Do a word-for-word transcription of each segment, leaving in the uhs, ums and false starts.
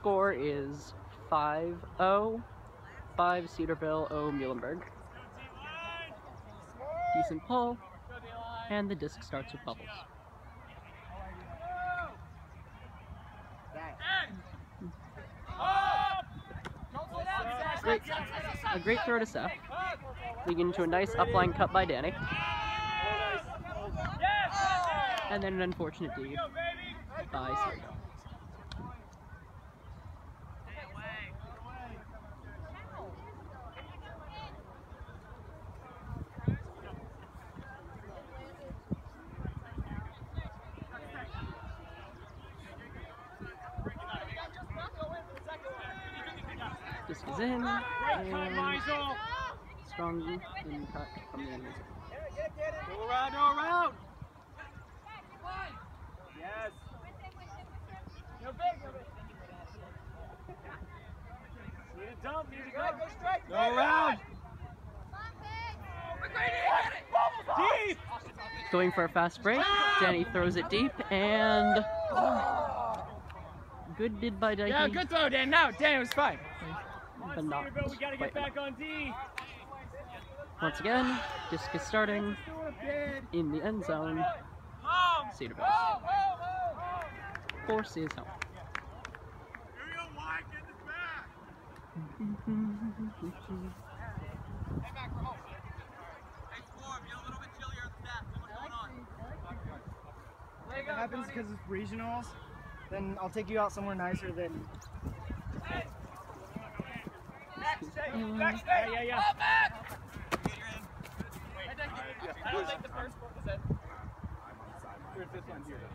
score is five oh, five Cedarville, oh Muhlenberg. Decent pull, and the disc starts with bubbles. Great, a great throw to Seth, leading into a nice upline cut by Danny. And then an unfortunate deed by Cedarville. Disc is in, and strong in cut from the enemy. Go around, go around! Yes! No big, no big. Need a dump, need a dump. Go straight! Go around! Deep! Going for a fast break, Danny throws it deep, and good did by Dikey. Yeah, good throw, Dan. No, Dan, it was fine. But not We gotta get back on D. Once again, disc is starting in the end zone. Cedarville forces home. If it happens because it's regionals, then I'll take you out somewhere nicer than. Yeah, yeah, yeah. I don't think the first one was in. Here's this one here.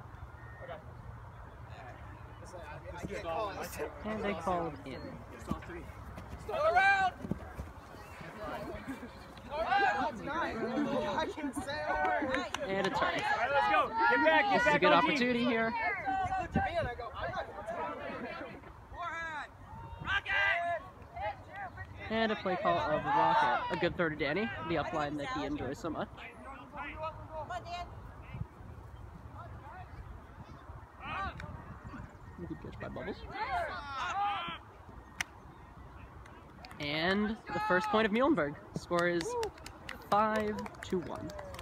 Okay. I can't call it. And they call it in. Go around! That's nice. I can say it. And a turn. All right, let's go. Get back, get This is back a good on D. opportunity here. He looked at me and I go, I'm not going to tell you. Forehand! Rocket! And a play call of Rocket. A good throw to Danny, the upline that he enjoys so much. Good catch by Bubbles. And the first point of Muhlenberg. Score is five to one.